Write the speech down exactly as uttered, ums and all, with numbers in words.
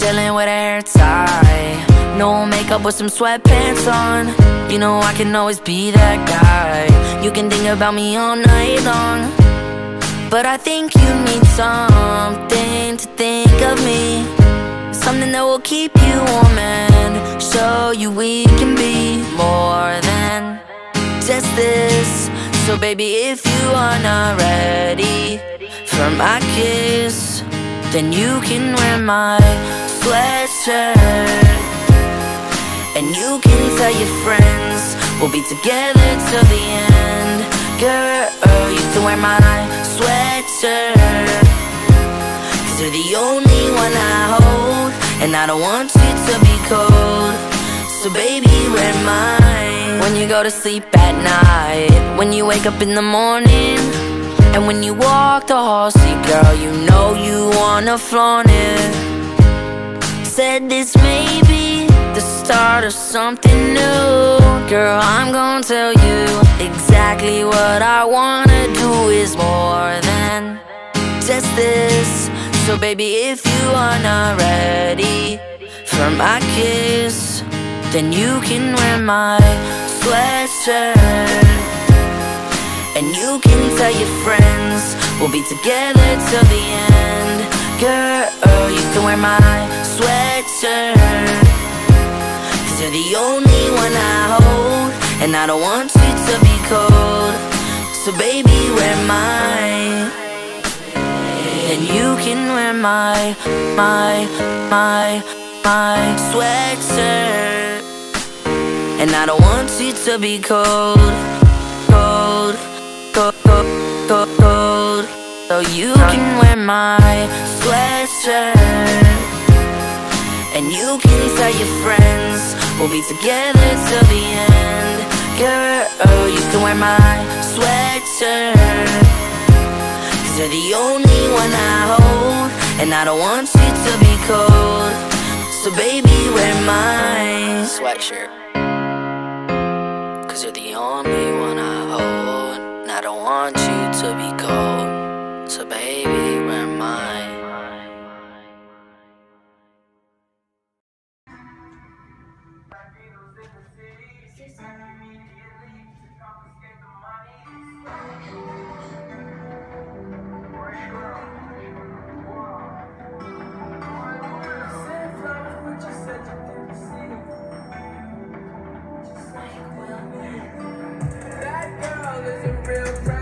chillin' with a hair tie, no makeup with some sweatpants on. You know I can always be that guy. You can think about me all night long, but I think you need something to think of me, something that will keep you warm and show you we can be more than just this. So baby, if you are not ready for my kiss, then you can wear my sweatshirt, and you can tell your friends we'll be together till the end. Girl, you can wear my sweatshirt, cause you're the only one I hold, and I don't want you to be cold. So baby, wear mine. When you go to sleep at night, when you wake up in the morning, and when you walk the hall, see girl, you know you wanna flaunt it. Said this may be the start of something new. Girl, I'm gonna tell you exactly what I wanna do is more than just this. So baby, if you are not ready for my kiss, then you can wear my sweatshirt, and you can tell your friends we'll be together till the end. Girl, you can wear my sweatshirt, cause you're the only one I hold, and I don't want you to be cold. So baby, wear mine, and you can wear my, my, my, my sweatshirt, and I don't want you to be cold, cold, cold, cold, cold. So you can wear my sweatshirt, and you can tell your friends we'll be together till the end. Girl, you can wear my sweatshirt, cause you're the only one I hold, and I don't want you to be cold. So baby, wear my sweatshirt, cause you're the only one I hold, and I don't want you to be cold. So baby, wear mine. That girl is a real